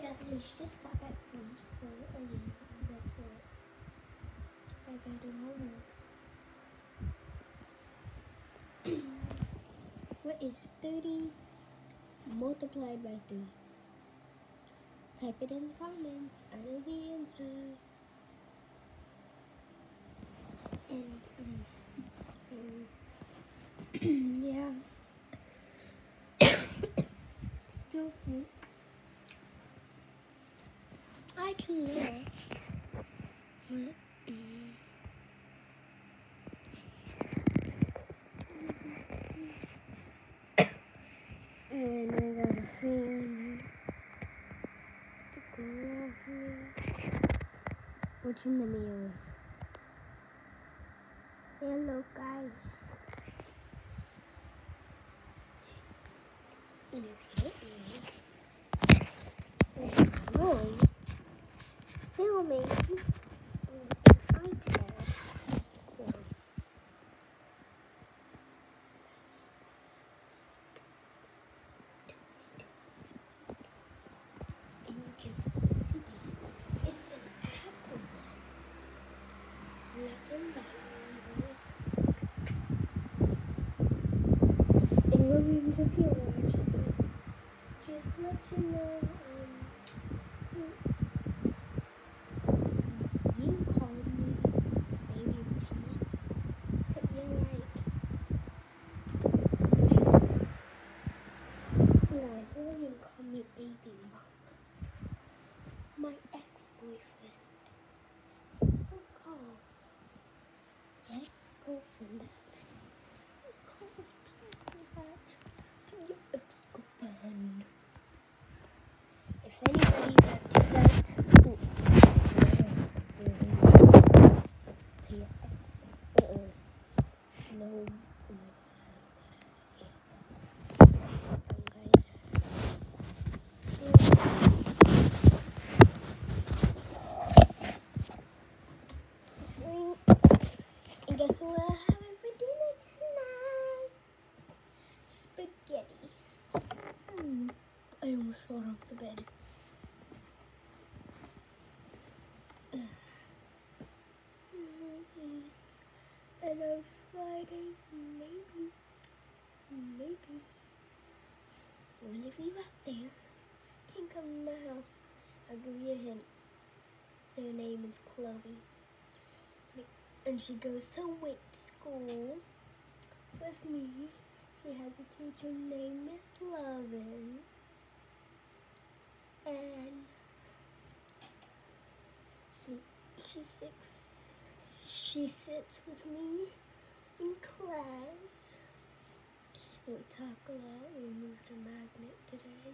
He's just got back from school again. Guess what? I gotta do homework. What is 30 multiplied by 3? Type it in the comments. I know the answer. And yeah. Still sick. I can laugh. But, and I got a fan to go off here. What's in the mirror? Hello, guys. And if you don't know, filming on an iPad. And you can see it's an apple one. Nothing but and Williams, if you're watching this, just let you know, you called me Baby Mama, but you're right. Guys, William called me Baby Mama. My ex-boyfriend. Who calls ex-girlfriend that? Who calls people that to your ex-girlfriend? If anybody that did that to your ex, no, guys. And guess what we're having for dinner tonight? Spaghetti. I almost fell off the bed. And on Friday, maybe, one of you out there can come to my house. I'll give you a hint. Their name is Chloe. And she goes to wait school with me. She has a teacher named Miss Lovin. And she sits with me in class. And we talk a lot. We moved a magnet today.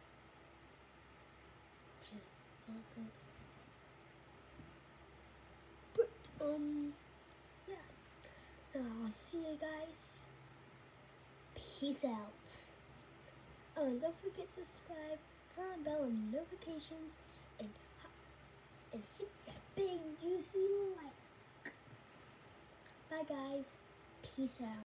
But yeah. So I'll see you guys. Peace out. Oh, and don't forget to subscribe, turn on bell and notifications, and hit that big juicy like. Bye guys. Peace out.